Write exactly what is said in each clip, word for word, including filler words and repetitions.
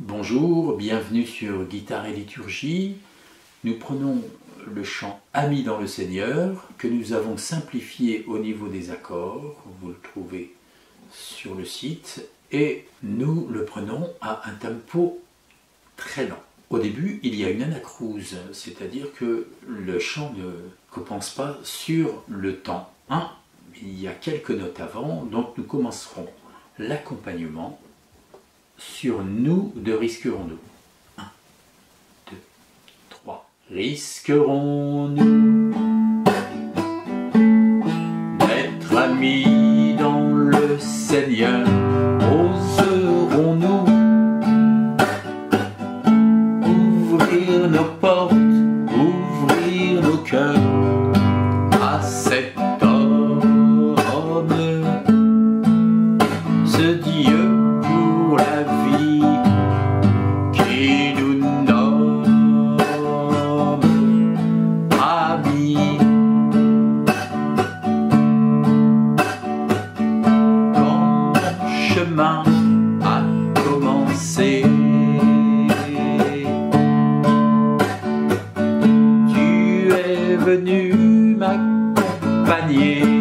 Bonjour, bienvenue sur Guitare et Liturgie. Nous prenons le chant « Amis dans le Seigneur » que nous avons simplifié au niveau des accords, vous le trouvez sur le site, et nous le prenons à un tempo très lent. Au début, il y a une anacrouse, c'est-à-dire que le chant ne commence pas sur le temps un, il y a quelques notes avant, donc nous commencerons l'accompagnement sur nous de risquerons-nous. un, deux, trois. Risquerons-nous d'être amis dans le Seigneur? Oserons-nous ouvrir nos portes, ouvrir nos cœurs à cet homme, ce Dieu pour la vie qui nous nomme amis? Quand mon chemin a commencé, tu es venu m'accompagner.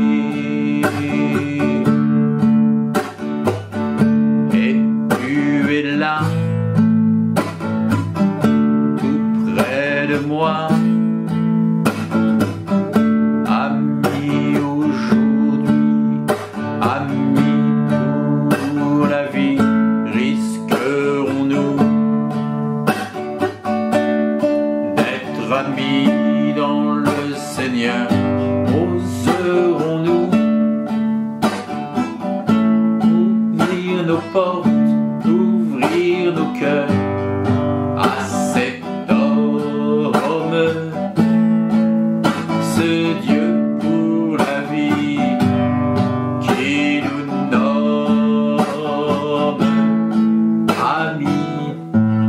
Là, tout près de moi, amis aujourd'hui, amis pour la vie, risquerons-nous d'être amis dans le Seigneur? Oserons-nous ouvrir nos portes, ouvrir nos cœurs à cet homme, ce Dieu pour la vie qui nous nomme amis?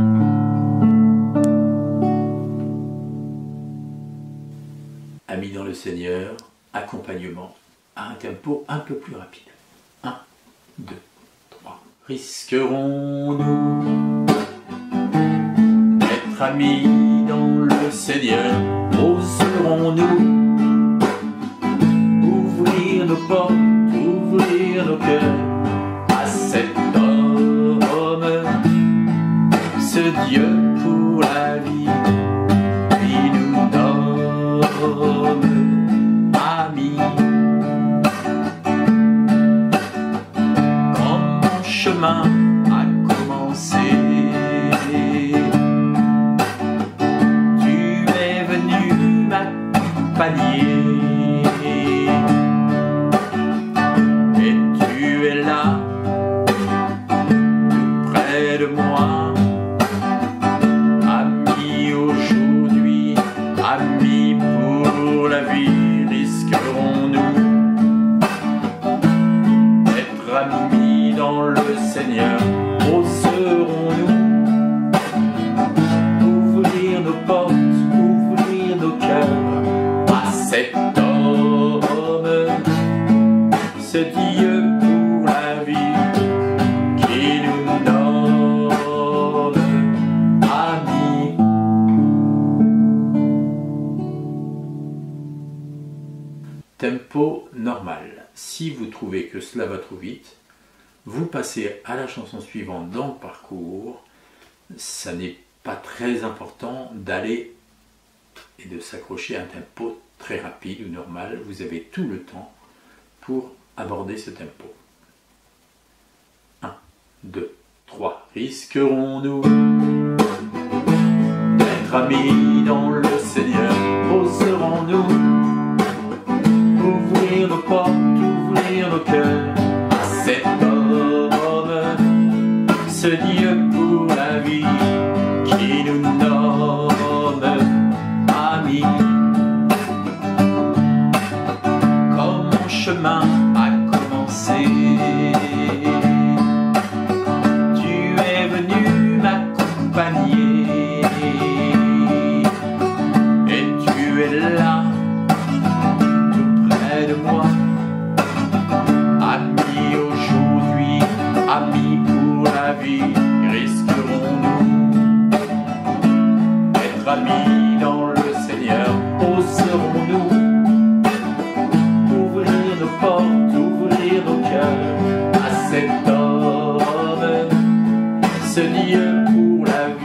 Amis dans le Seigneur, accompagnement à un tempo un peu plus rapide. un, deux, trois. Risquerons-nous d'être amis dans le Seigneur? Oserons-nous ouvrir nos portes, ouvrir nos cœurs à cet homme, ce Dieu pour la vie qui nous nomme amis? Chemin a commencé, tu es venu m'accompagner, et tu es là, tout près de moi, amis aujourd'hui, amis pour la vie, risquerons-nous d'être amis dans le Seigneur? Oserons-nous ouvrir nos portes, ouvrir nos cœurs à cet homme, ce Dieu pour la vie qui nous nomme amis? Tempo normal. Si vous trouvez que cela va trop vite, vous passez à la chanson suivante dans le parcours. Ça n'est pas très important d'aller et de s'accrocher à un tempo très rapide ou normal. Vous avez tout le temps pour aborder ce tempo. un, deux, trois. Risquerons-nous d'être amis dans le Seigneur? Oserons-nous ouvrir nos portes, ouvrir nos cœurs à cet homme, ce Dieu pour la vie qui nous nomme amis? Quand mon chemin a commencé, tu es venu m'accompagner, et tu es là, tout près de moi, amis aujourd'hui, amis pour la vie, risquerons-nous pour la